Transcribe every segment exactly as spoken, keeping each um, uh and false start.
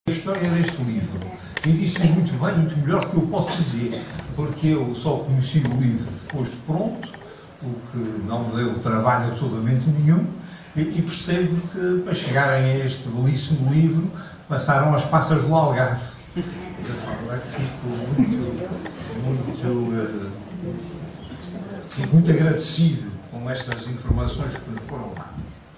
A história deste livro, e disse muito bem, muito melhor que eu posso dizer, porque eu só conheci o livro depois de pronto, o que não deu trabalho absolutamente nenhum, e, e percebo que para chegarem a este belíssimo livro passaram as passas do Algarve. De forma que fico muito, muito, uh, fico muito agradecido com estas informações que me foram dadas.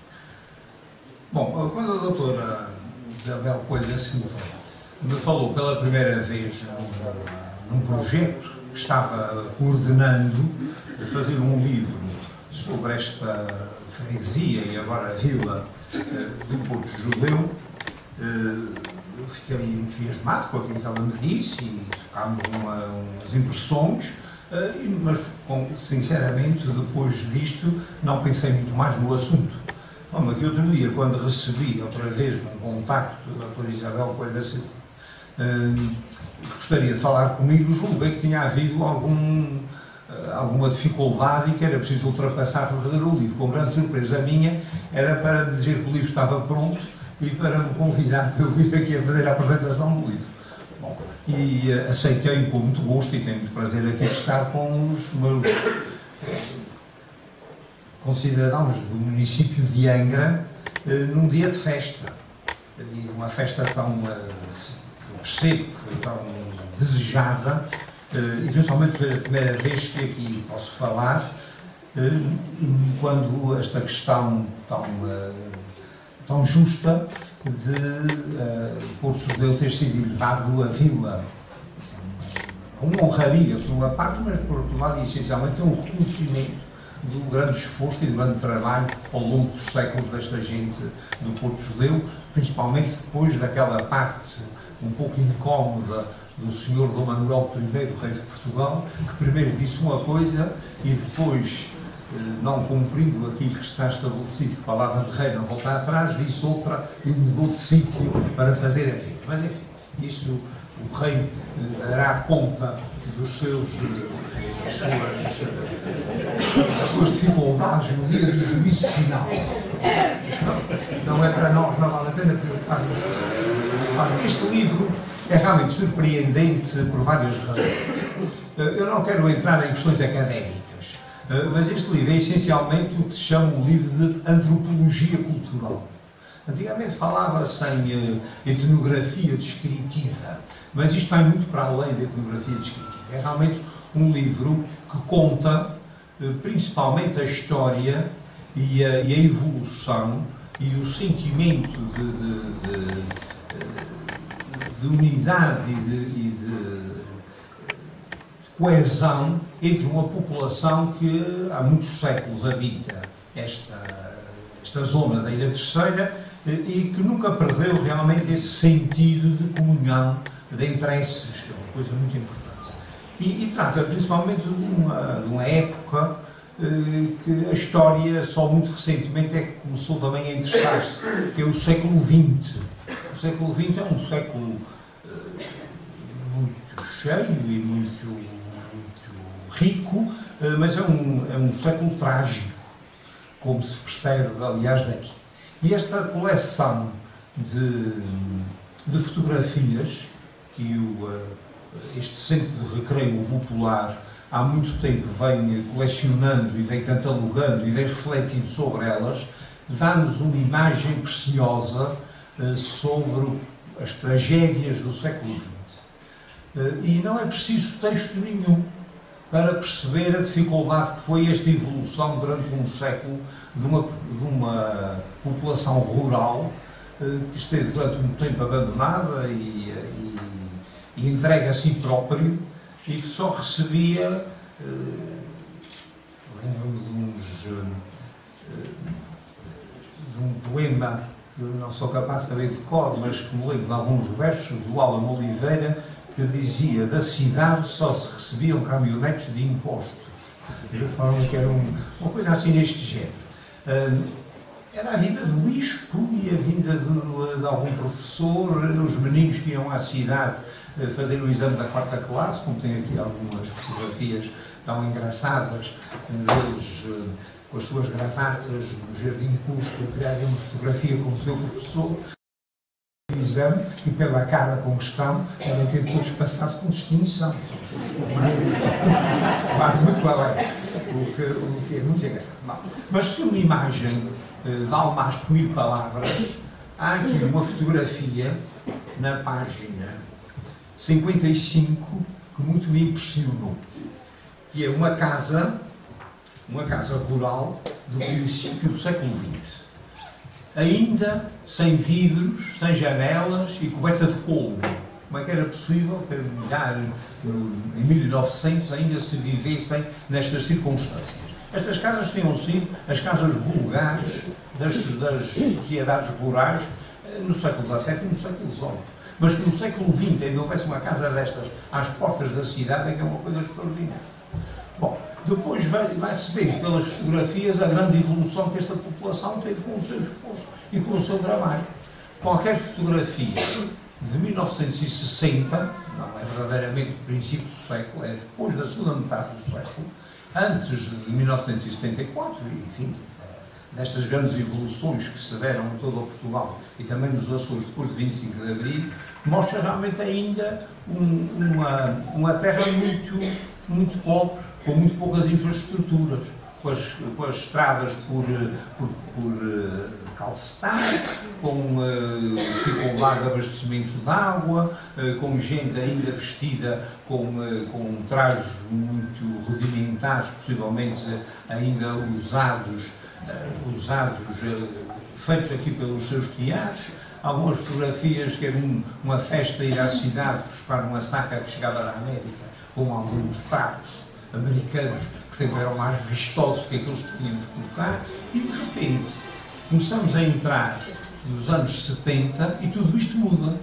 Bom, quando a doutora Isabel Coelho da Silva me falou pela primeira vez num, num projeto que estava coordenando de fazer um livro sobre esta freguesia e agora vila do Porto Judeu, eu fiquei entusiasmado com aquilo que ela me disse e trocámos uma, umas impressões, mas sinceramente depois disto não pensei muito mais no assunto. Como que outro dia, quando recebi outra vez um contacto da doutora Isabel Coelho da Silva, uh, gostaria de falar comigo, julguei que tinha havido algum, uh, alguma dificuldade e que era preciso ultrapassar para fazer o livro. Com grande surpresa minha, era para dizer que o livro estava pronto e para me convidar para eu vir aqui a fazer a apresentação do livro. Bom, e uh, aceitei com muito gosto e tenho muito prazer aqui de estar com os meus concidadãos do município de Angra, eh, num dia de festa. E uma festa tão, eh, que eu percebo que foi tão desejada, eh, e principalmente pela primeira vez que aqui posso falar, eh, quando esta questão tão, eh, tão justa de eh, Porto Judeu ter sido elevado a vila. Uma honraria por uma parte, mas por outro lado, essencialmente, um reconhecimento do grande esforço e do grande trabalho ao longo dos séculos desta gente do Porto Judeu, principalmente depois daquela parte um pouco incómoda do senhor Dom Manuel primeiro, rei de Portugal, que primeiro disse uma coisa e depois, não cumprindo aquilo que está estabelecido, que palavra de rei não voltar atrás, disse outra e mudou de sítio para fazer a vida. Mas enfim, isso o rei dará conta dos seus, das suas, das suas dificuldades no dia do juízo final. Não, não é para nós, não vale a pena preocupar-nos. Este livro é realmente surpreendente por várias razões. Eu não quero entrar em questões académicas, mas este livro é essencialmente o que se chama um livro de antropologia cultural. Antigamente falava-se em etnografia descritiva, mas isto vai muito para além da etnografia descritiva. É realmente um livro que conta principalmente a história e a, e a evolução e o sentimento de, de, de, de unidade e de, e de coesão entre uma população que há muitos séculos habita esta, esta zona da Ilha Terceira e que nunca perdeu realmente esse sentido de comunhão, de interesses, que é uma coisa muito importante. E, e trata principalmente de uma, de uma época eh, que a história só muito recentemente é que começou também a interessar-se, que é o século vinte. O século vinte é um século eh, muito cheio e muito, muito rico, eh, mas é um, é um século trágico, como se percebe, aliás, daqui. E esta coleção de, de fotografias que o, este centro de recreio popular há muito tempo vem colecionando e vem catalogando e vem refletindo sobre elas, dá-nos uma imagem preciosa uh, sobre as tragédias do século vinte. Uh, e não é preciso texto nenhum para perceber a dificuldade que foi esta evolução durante um século de uma, de uma população rural uh, que esteve durante um tempo abandonada e, e, e entregue a si próprio e que só recebia, uh, lembro-me de, uns, uh, de um poema que eu não sou capaz de saber de cor, mas que me lembro de alguns versos do Álamo Oliveira, que dizia: da cidade só se recebiam caminhonetes de impostos. De forma que era um, uma coisa assim neste género. Uh, era a vida do bispo e a vinda de, de algum professor, os meninos que iam à cidade uh, fazer o exame da quarta classe, como tem aqui algumas fotografias tão engraçadas, deles uh, com as suas gravatas no jardim público, a tirarem uma fotografia com o seu professor. exame e pela cara com que estão, devem ter todos passado com distinção. Vai muito além, o que, o que é muito engraçado. Bom, mas se uma imagem uh, vale mais que mil palavras, há aqui uma fotografia na página cinquenta e cinco que muito me impressionou, que é uma casa, uma casa rural do princípio do século vinte. Ainda sem vidros, sem janelas e coberta de couro. Como é que era possível que em mil e novecentos ainda se vivessem nestas circunstâncias? Estas casas tinham sido as casas vulgares das, das sociedades rurais no século dezassete e no século dezoito. Mas que no século vinte ainda houvesse uma casa destas às portas da cidade é que é uma coisa extraordinária. Bom, depois vai-se vai ver pelas fotografias a grande evolução que esta população teve com o seu esforço e com o seu trabalho. Qualquer fotografia de mil novecentos e sessenta, não é verdadeiramente do princípio do século, é depois da segunda metade do século, antes de mil novecentos e setenta e quatro, enfim, destas grandes evoluções que se deram em todo o Portugal e também nos Açores depois de vinte e cinco de Abril, mostra realmente ainda um, uma, uma terra muito, muito pobre, com muito poucas infraestruturas, com as, com as estradas por, por, por uh, calcetar, com uh, dificuldade de abastecimento de água, uh, com gente ainda vestida com, uh, com trajes muito rudimentares, possivelmente uh, ainda usados, uh, usados uh, feitos aqui pelos seus tiares. Algumas fotografias que eram uma festa ir à cidade buscar uma saca que chegava da América, com alguns pratos americanos que sempre eram mais vistosos que aqueles que tínhamos por cá, e de repente começamos a entrar nos anos setenta e tudo isto muda.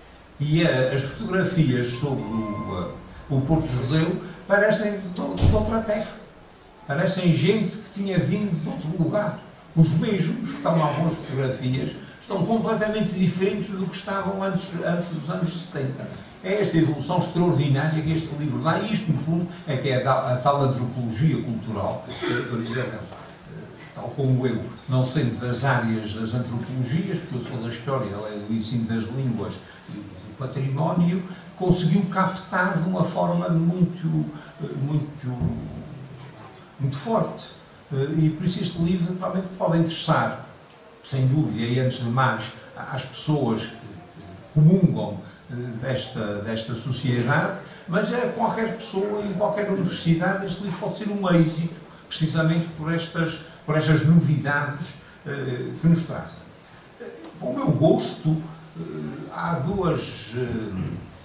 E a, as fotografias sobre o, o Porto Judeu parecem de, de outra terra. Parecem gente que tinha vindo de outro lugar. Os mesmos que estão em algumas fotografias estão completamente diferentes do que estavam antes, antes dos anos setenta. É esta evolução extraordinária que este livro dá, e isto, no fundo, é que é a tal, a tal antropologia cultural, por exemplo, tal como eu, não sendo das áreas das antropologias, porque eu sou da história, ela é do ensino das línguas e do património, conseguiu captar de uma forma muito, muito, muito forte. E por isso este livro realmente pode interessar, sem dúvida, e antes de mais, às pessoas que comungam Desta, desta sociedade, mas é qualquer pessoa em qualquer universidade. Este livro pode ser um êxito, precisamente por estas, por estas novidades uh, que nos trazem. Com o meu gosto, uh, há duas, uh,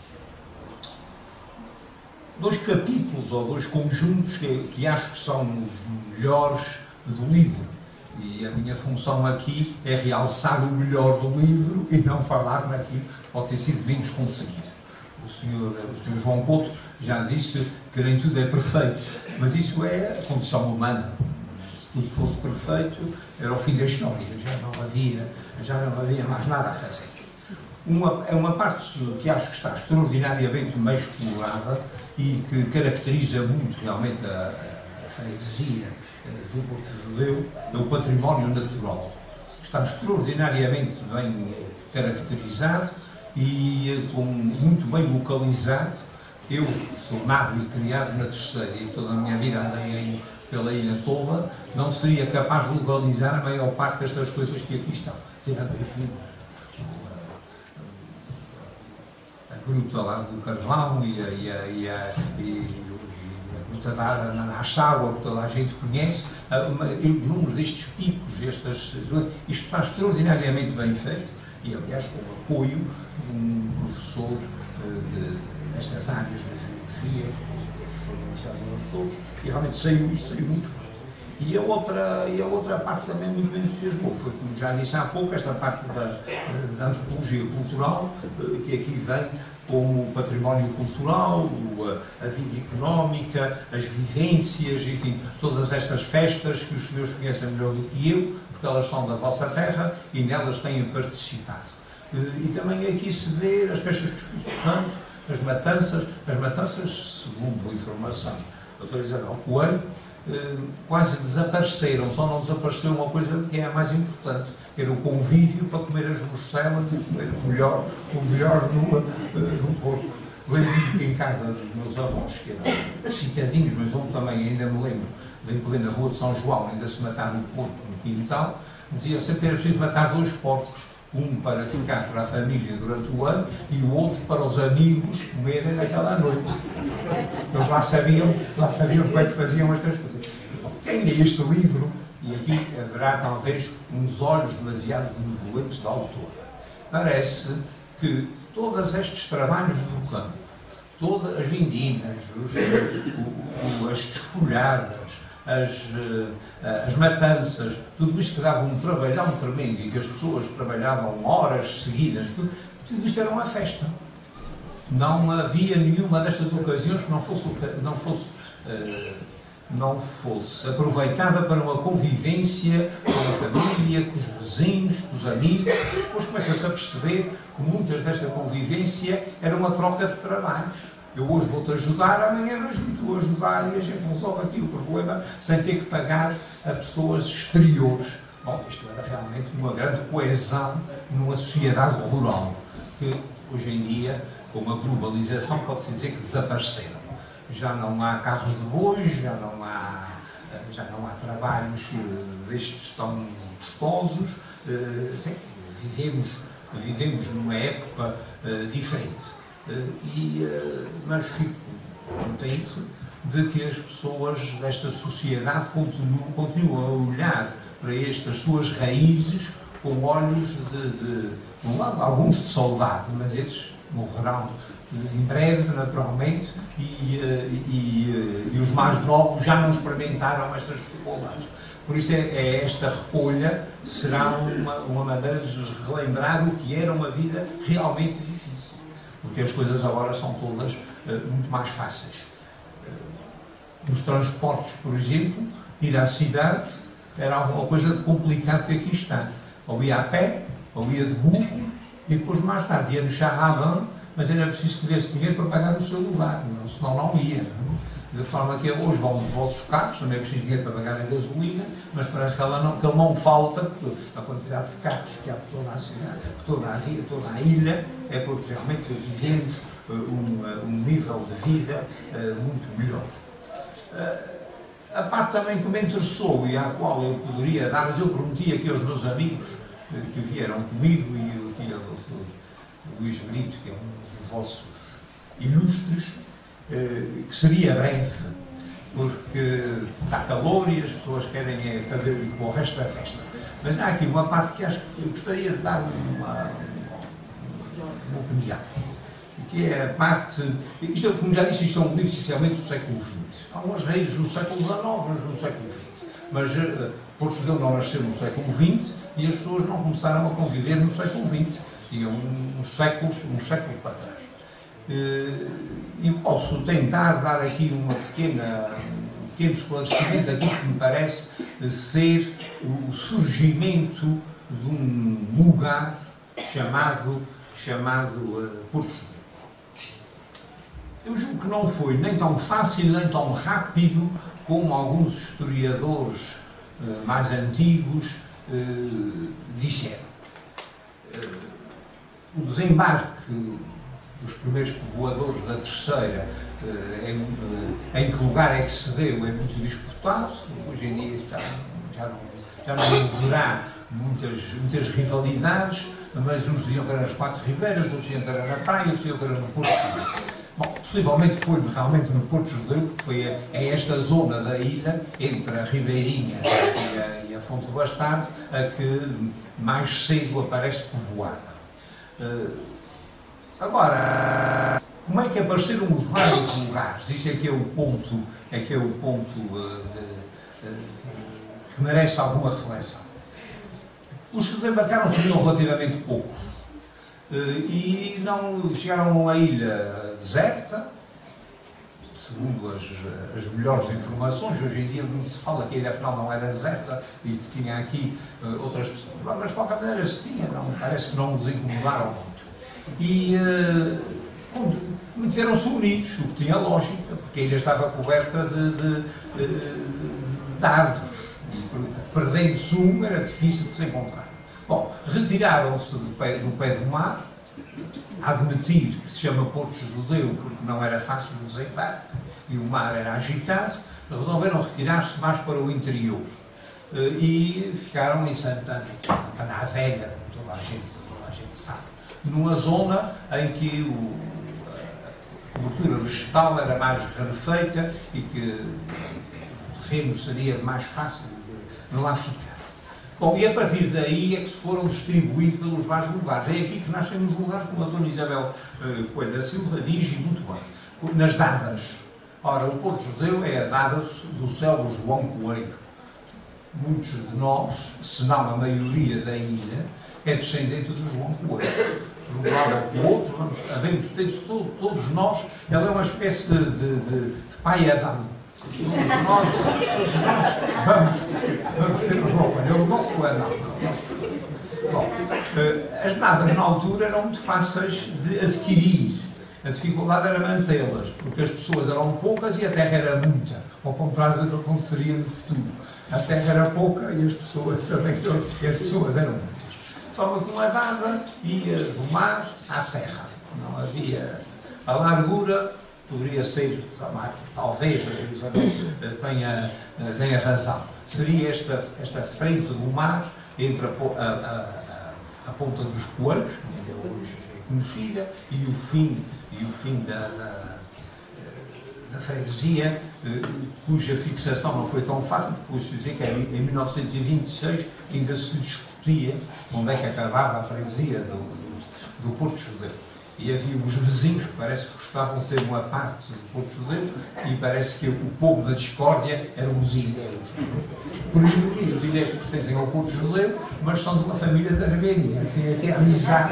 dois capítulos ou dois conjuntos que, que acho que são os melhores do livro. E a minha função aqui é realçar o melhor do livro e não falar naquilo que pode ter sido menos conseguido. O senhor, o senhor João Couto já disse que nem tudo é perfeito, mas isso é a condição humana. Se tudo fosse perfeito, era o fim da história, já não havia, já não havia mais nada a fazer. Uma, é uma parte que acho que está extraordinariamente bem explorada e que caracteriza muito realmente a, a freguesia do Porto Judeu, é o património natural. Está extraordinariamente bem caracterizado e com, muito bem localizado. Eu sou nado e criado na Terceira e toda a minha vida andei aí pela Ilha Tola, não seria capaz de localizar a maior parte destas coisas que aqui estão. Tirando, enfim, a gruta lá do Carvão e a, e a, e a, e da Nassáua, que toda a gente conhece, números destes picos, estas, isto está extraordinariamente bem feito, e aliás com o apoio de um professor de, destas áreas da geologia, o professor Universidade dos Açores, e realmente saiu isto, saiu muito bem. E a outra, e a outra parte também muito bem entusiasmou, foi, como já disse há pouco, esta parte da, da antropologia cultural, que aqui vem como o património cultural, a vida económica, as vivências, enfim, todas estas festas que os senhores conhecem melhor do que eu, porque elas são da vossa terra e nelas têm participado. E também aqui se vê as festas do Espírito Santo, as matanças, as matanças, segundo a informação da doutora Isabel Coelho, quase desapareceram, só não desapareceu uma coisa que é a mais importante, era o convívio para comer as morcelas e comer o melhor, o melhor no, no porco. Lembro-me que em casa dos meus avós, que eram citadinhos, mas onde também ainda me lembro, em plena rua de São João, ainda se matava o porco no quintal, dizia sempre que era preciso matar dois porcos, um para ficar para a família durante o ano e o outro para os amigos comerem naquela noite. Eles lá sabiam, lá sabiam como é que faziam estas coisas. Quem lê este livro, e aqui haverá talvez uns olhos demasiado benevolentes da autora, parece que todos estes trabalhos do campo, todas as vindinas, os, o, o, as desfolhadas, as, as matanças, tudo isto que dava um trabalhão tremendo e que as pessoas trabalhavam horas seguidas, tudo, tudo isto era uma festa. Não havia nenhuma destas ocasiões que não fosse, não fosse, não fosse aproveitada para uma convivência com a família, com os vizinhos, com os amigos. Depois começa-se a perceber que muitas desta convivência era uma troca de trabalhos. Eu hoje vou-te ajudar, amanhã ajudo-te a ajudar e a gente resolve aqui o problema sem ter que pagar a pessoas exteriores. Bom, isto era realmente uma grande coesão numa sociedade rural, que hoje em dia, com a globalização, pode-se dizer que desapareceram. Já não há carros de bois, já não há, já não há trabalhos destes tão gostosos. Vivemos, vivemos numa época diferente. E, mas fico contente de que as pessoas desta sociedade continuam, continuam a olhar para estas suas raízes com olhos de, de, de alguns de saudade, mas esses morrerão em breve, naturalmente, e, e, e os mais novos já não experimentaram estas dificuldades. Por isso é, é esta recolha será uma, uma maneira de relembrar o que era uma vida realmente difícil. Porque as coisas agora são todas uh, muito mais fáceis. Uh, nos transportes, por exemplo, ir à cidade era alguma coisa de complicado que aqui está. Ou ia a pé, ou ia de burro, e depois mais tarde ia no charravan, mas era preciso que desse dinheiro para pagar no seu lugar, não, senão não ia. Não? De forma que hoje vão nos vossos carros, também é preciso dinheiro para pagar a gasolina, mas parece que, ela não, que ele não falta, porque a quantidade de carros que há por toda a cidade, por toda a, toda a ilha, é porque realmente vivemos uh, um, uh, um nível de vida uh, muito melhor. Uh, a parte também que me interessou e à qual eu poderia dar, mas eu prometi aqui aos meus amigos uh, que vieram comigo, e aqui o doutor Luís Benito, que é um dos vossos ilustres, que seria breve, porque está calor e as pessoas querem fazer ir para o resto da festa. Mas há aqui uma parte que acho que eu gostaria de dar uma, uma opinião, que é a parte, isto, como já disse, isto é um livro essencialmente do século vinte. Há umas raízes no século dezenove, mas no século vinte. Mas uh, Portugal não nasceu no século vinte e as pessoas não começaram a conviver no século vinte. Tinham uns séculos, uns séculos para trás. E posso tentar dar aqui uma pequena, um pequeno esclarecimento daquilo que me parece ser o surgimento de um lugar chamado, chamado uh, Porto Seguro. Eu julgo que não foi nem tão fácil nem tão rápido como alguns historiadores uh, mais antigos uh, disseram. Uh, o desembarque dos primeiros povoadores da Terceira, em, em que lugar é que se deu, é muito disputado. Hoje em dia já, já, não, já não haverá muitas, muitas rivalidades, mas uns diziam que era nas Quatro Ribeiras, outros diziam que era na praia, outros diziam que era no Porto Judeu. Bom, possivelmente foi realmente no Porto Judeu, que foi a, a esta zona da ilha, entre a Ribeirinha e a, e a Fonte do Bastardo, a que mais cedo aparece povoada. Uh, Agora, como é que apareceram os vários lugares? Isso é que é o ponto, é que é o ponto uh, de, uh, que merece alguma reflexão. Os que desembarcaram seriam relativamente poucos uh, e não chegaram a uma ilha deserta, segundo as, as melhores informações. Hoje em dia se fala que a ilha afinal não era deserta e que tinha aqui uh, outras pessoas, mas de qualquer maneira se tinha, não, parece que não nos incomodaram muito. E uh, mantiveram-se unidos, o que tinha lógica, porque a ilha estava coberta de, de, de, de árvores, e perdendo-se um era difícil de se encontrar. Bom, retiraram-se do pé, do pé do mar, a admitir que se chama Porto Judeu porque não era fácil de desembarcar e o mar era agitado, resolveram retirar-se mais para o interior e ficaram em Santana, Santana Velha, toda a gente, toda a gente sabe, numa zona em que o, a cobertura vegetal era mais rarefeita e que o terreno seria mais fácil de lá ficar. Bom, e a partir daí é que se foram distribuindo pelos vários lugares. É aqui que nascem os lugares, como a Dona Isabel uh, Coelho da Silva diz, e muito bem, nas dadas. Ora, o Porto Judeu é a dada do célebre João Coelho. Muitos de nós, se não a maioria da ilha, é descendente do João Coelho. De um lado ao do outro, vamos, havemos todos, todos nós, ele é uma espécie de, de, de, de pai Adão. Todos nós, todos nós vamos, vamos ter o João Coelho, é o nosso Adão. Bom, as nadas na altura eram muito fáceis de adquirir. A dificuldade era mantê-las, porque as pessoas eram poucas e a terra era muita, ao contrário do que aconteceria no futuro. A terra era pouca e as pessoas também, e as pessoas eram muitas. De forma que uma dada ia do mar à serra. Não havia a largura, poderia ser, talvez a Isabel tenha, tenha razão, seria esta, esta frente do mar entre a, a, a, a ponta dos Coelhos, que hoje é conhecida, e o fim, e o fim da, da, da freguesia, cuja fixação não foi tão fácil, porque se dizer que em mil novecentos e vinte e seis ainda se discutia onde é que acabava a freguesia do, do, do Porto Judeu. E havia os vizinhos que parece que gostavam de ter uma parte do Porto Judeu e parece que o povo da discórdia eram os ilhéus. Por isso, os ilhéus pertencem ao Porto Judeu, mas são de uma família de armênia. Assim, até a amizade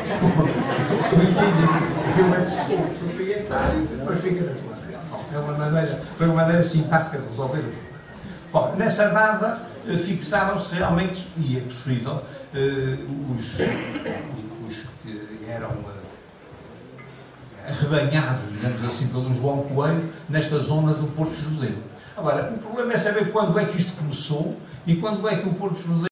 eu é que sou proprietário, mas fica da tua frente. É uma maneira, foi uma maneira simpática de resolver o problema. Bom, nessa data fixaram-se realmente, e é possível, os, os que eram arrebanhados, digamos assim, pelo João Coelho, nesta zona do Porto Judeu. Agora, o problema é saber quando é que isto começou e quando é que o Porto Judeu